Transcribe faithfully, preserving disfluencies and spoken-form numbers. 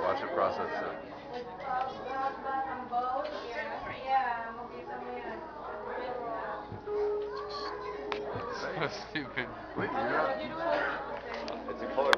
Watch it process it. So stupid. Wait, you're not... It's a color